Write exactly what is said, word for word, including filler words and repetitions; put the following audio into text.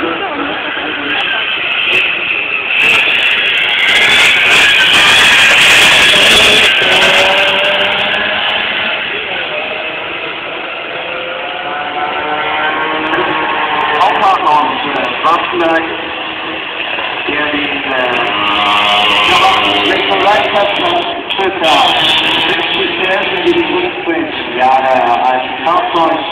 Waffenberg, der den Schmidt, die die Grundsprint, ja, als Fahrzeug